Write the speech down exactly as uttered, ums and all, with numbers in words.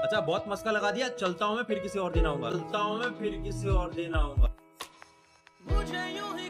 अच्छा बहुत मस्का लगा दिया, चलता हूँ मैं, फिर किसी और दिन आऊंगा। चलता हूँ मैं, फिर किसी और दिन आऊंगा। मुझे यूं ही